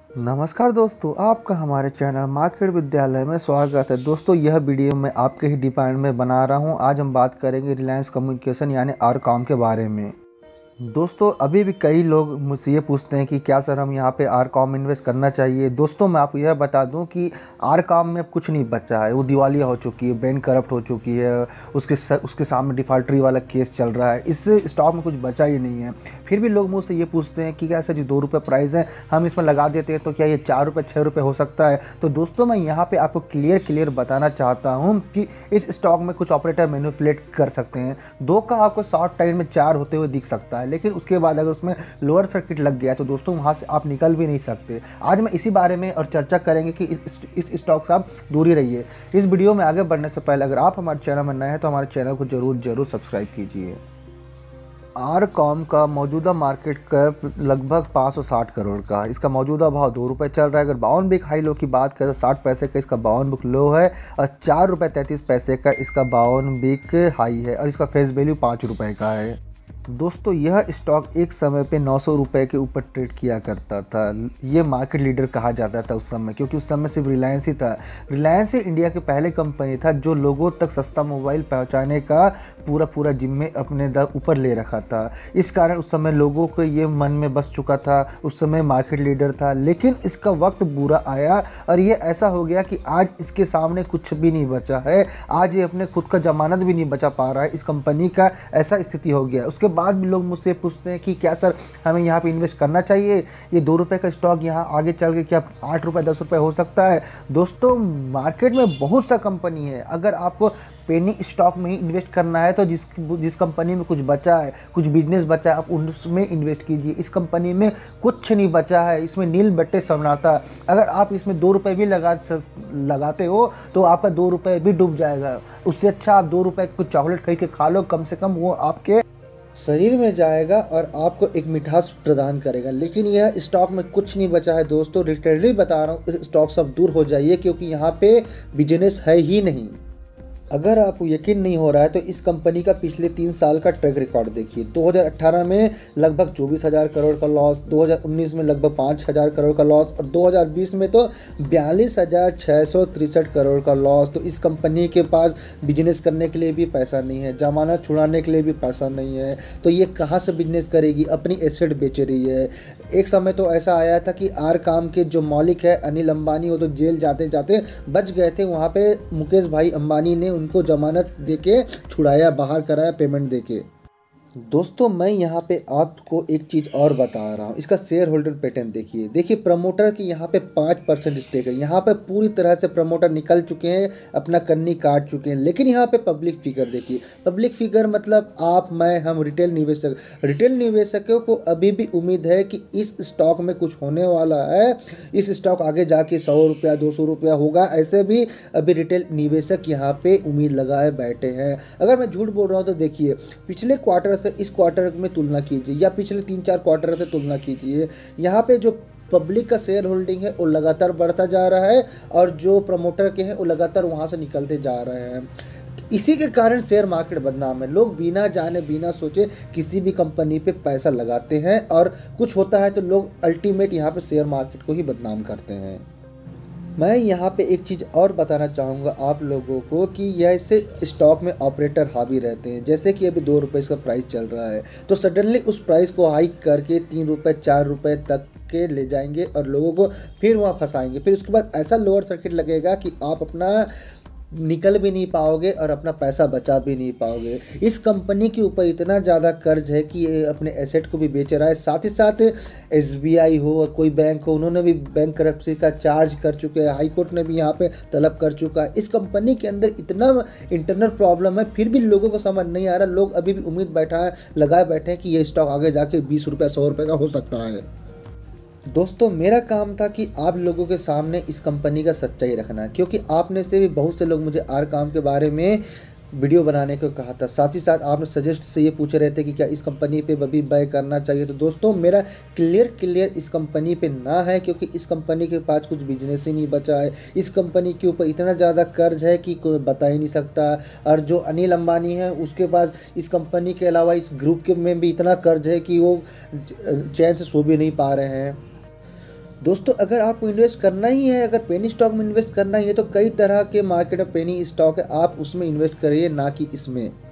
नमस्कार दोस्तों, आपका हमारे चैनल मार्केट विद्यालय में स्वागत है। दोस्तों, यह वीडियो मैं आपके ही डिपार्टमेंट में बना रहा हूं। आज हम बात करेंगे रिलायंस कम्युनिकेशन यानी आरकॉम के बारे में। दोस्तों, अभी भी कई लोग मुझसे ये पूछते हैं कि क्या सर हम यहाँ पे आरकॉम में इन्वेस्ट करना चाहिए। दोस्तों, मैं आपको यह बता दूं कि आरकॉम में अब कुछ नहीं बचा है। वो दिवालिया हो चुकी है, बैंक करप्ट हो चुकी है, उसके सामने डिफॉल्टरी वाला केस चल रहा है। इससे स्टॉक में कुछ बचा ही नहीं है। फिर भी लोग मुझसे ये पूछते हैं कि क्या सर जी 2 रुपये प्राइस है, हम इसमें लगा देते हैं तो क्या ये 4 रुपये 6 रुपये हो सकता है। तो दोस्तों, मैं यहाँ पर आपको क्लियर बताना चाहता हूँ कि इस स्टॉक में कुछ ऑपरेटर मैनिपुलेट कर सकते हैं। 2 का आपको शॉर्ट टाइम में 4 होते हुए दिख सकता है, लेकिन उसके बाद अगर उसमें लोअर सर्किट लग गया तो दोस्तों वहाँ से आप निकल भी नहीं सकते। आज मैं इसी बारे में और चर्चा करेंगे कि इस स्टॉक से आप दूर ही रहिए। इस वीडियो में आगे बढ़ने से पहले अगर आप हमारे चैनल में नए हैं तो हमारे चैनल को जरूर सब्सक्राइब कीजिए। आरकॉम का मौजूदा मार्केट कैप लगभग 560 करोड़ का। इसका मौजूदा भाव 2 रुपये चल रहा है। अगर बावन बिक हाई लो की बात करें तो 60 पैसे का इसका 52 बिक लो है और 4 रुपये 33 पैसे का इसका 52 बिक हाई है और इसका फेस वैल्यू 5 रुपये का है। दोस्तों, यह स्टॉक एक समय पे 900 रुपये के ऊपर ट्रेड किया करता था। ये मार्केट लीडर कहा जाता था उस समय, क्योंकि उस समय सिर्फ रिलायंस ही था। रिलायंस ही इंडिया के पहले कंपनी था जो लोगों तक सस्ता मोबाइल पहुंचाने का पूरा जिम्मे अपने ऊपर ले रखा था। इस कारण उस समय लोगों को ये मन में बस चुका था, उस समय मार्केट लीडर था। लेकिन इसका वक्त बुरा आया और ये ऐसा हो गया कि आज इसके सामने कुछ भी नहीं बचा है। आज ये अपने खुद का जमानत भी नहीं बचा पा रहा है। इस कंपनी का ऐसा स्थिति हो गया। उसके बाद भी लोग मुझसे पूछते हैं कि क्या सर हमें यहाँ पे इन्वेस्ट करना चाहिए, ये 2 रुपये का स्टॉक यहाँ आगे चल के क्या 8 रुपये 10 रुपये हो सकता है। दोस्तों, मार्केट में बहुत सा कंपनी है। अगर आपको पेनी स्टॉक में ही इन्वेस्ट करना है तो जिस कंपनी में कुछ बचा है, कुछ बिजनेस बचा है, आप उसमें इन्वेस्ट कीजिए। इस कंपनी में कुछ नहीं बचा है, इसमें नील बट्टे सन्नाटा। अगर आप इसमें 2 रुपये भी लगाते हो तो आपका 2 रुपये भी डूब जाएगा। उससे अच्छा आप 2 रुपये कुछ चॉकलेट खरीद के खा लो, कम से कम वो आपके शरीर में जाएगा और आपको एक मिठास प्रदान करेगा। लेकिन यह स्टॉक में कुछ नहीं बचा है दोस्तों। लिटरली बता रहा हूँ, इस स्टॉक से अब दूर हो जाइए, क्योंकि यहाँ पे बिजनेस है ही नहीं। अगर आपको यकीन नहीं हो रहा है तो इस कंपनी का पिछले 3 साल का ट्रैक रिकॉर्ड देखिए। 2018 में लगभग 24,000 करोड़ का लॉस, 2019 में लगभग 5,000 करोड़ का लॉस और 2020 में तो 42,663 करोड़ का लॉस। तो इस कंपनी के पास बिजनेस करने के लिए भी पैसा नहीं है, जमानत छुड़ाने के लिए भी पैसा नहीं है, तो ये कहाँ से बिजनेस करेगी। अपनी एसेट बेच रही है। एक समय तो ऐसा आया था कि आरकॉम के जो मालिक है अनिल अंबानी, वो तो जेल जाते जाते बच गए थे। वहाँ पे मुकेश भाई अंबानी ने उनको जमानत देके छुड़ाया, बाहर कराया पेमेंट देके। दोस्तों, मैं यहाँ पे आपको एक चीज़ और बता रहा हूँ। इसका शेयर होल्डर पैटर्न देखिए प्रमोटर की यहाँ पे 5% स्टेक है। यहाँ पे पूरी तरह से प्रमोटर निकल चुके हैं, अपना कन्नी काट चुके हैं। लेकिन यहाँ पे पब्लिक फिगर देखिए। पब्लिक फिगर मतलब आप, मैं, हम रिटेल निवेशकों को अभी भी उम्मीद है कि इस स्टॉक में कुछ होने वाला है। इस स्टॉक आगे जाके 100 रुपया 200 रुपया होगा, ऐसे भी अभी रिटेल निवेशक यहाँ पे उम्मीद लगाए बैठे हैं। अगर मैं झूठ बोल रहा हूँ तो देखिए, पिछले क्वार्टर से इस क्वार्टर में तुलना कीजिए या पिछले 3-4 क्वार्टर से तुलना कीजिए। यहाँ पे जो पब्लिक का शेयर होल्डिंग है वो लगातार बढ़ता जा रहा है और जो प्रमोटर के हैं वो लगातार वहाँ से निकलते जा रहे हैं। इसी के कारण शेयर मार्केट बदनाम है। लोग बिना जाने बिना सोचे किसी भी कंपनी पे पैसा लगाते हैं और कुछ होता है तो लोग अल्टीमेट यहाँ पे शेयर मार्केट को ही बदनाम करते हैं। मैं यहाँ पे एक चीज़ और बताना चाहूँगा आप लोगों को कि ऐसे स्टॉक में ऑपरेटर हावी रहते हैं। जैसे कि अभी 2 रुपये इसका प्राइस चल रहा है तो सडनली उस प्राइस को हाइक करके 3 रुपये 4 रुपये तक के ले जाएंगे और लोगों को फिर वहाँ फंसाएंगे। फिर उसके बाद ऐसा लोअर सर्किट लगेगा कि आप अपना निकल भी नहीं पाओगे और अपना पैसा बचा भी नहीं पाओगे। इस कंपनी के ऊपर इतना ज़्यादा कर्ज है कि ये अपने एसेट को भी बेच रहा है। साथ ही साथ एसबीआई हो और कोई बैंक हो, उन्होंने भी बैंक करप्सी का चार्ज कर चुके हैं। हाई कोर्ट ने भी यहाँ पे तलब कर चुका है। इस कंपनी के अंदर इतना इंटरनल प्रॉब्लम है, फिर भी लोगों को समझ नहीं आ रहा। लोग अभी भी उम्मीद लगाए बैठे हैं कि ये स्टॉक आगे जाके 20 रुपये 100 रुपये का हो सकता है। दोस्तों, मेरा काम था कि आप लोगों के सामने इस कंपनी का सच्चाई रखना, क्योंकि आपने से भी बहुत से लोग मुझे आरकॉम के बारे में वीडियो बनाने को कहा था। साथ ही साथ आपने सजेस्ट से ये पूछे रहते कि क्या इस कंपनी पे अभी बाय करना चाहिए। तो दोस्तों, मेरा क्लियर इस कंपनी पे ना है, क्योंकि इस कंपनी के पास कुछ बिजनेस ही नहीं बचा है। इस कंपनी के ऊपर इतना ज़्यादा कर्ज है कि कोई बता ही नहीं सकता। और जो अनिल अंबानी है उसके पास इस कंपनी के अलावा इस ग्रुप के में भी इतना कर्ज है कि वो चैन से सो भी नहीं पा रहे हैं। दोस्तों अगर आपको इन्वेस्ट करना ही है, अगर पेनी स्टॉक में इन्वेस्ट करना ही है तो कई तरह के मार्केट में पेनी स्टॉक है, आप उसमें इन्वेस्ट करिए, ना कि इसमें।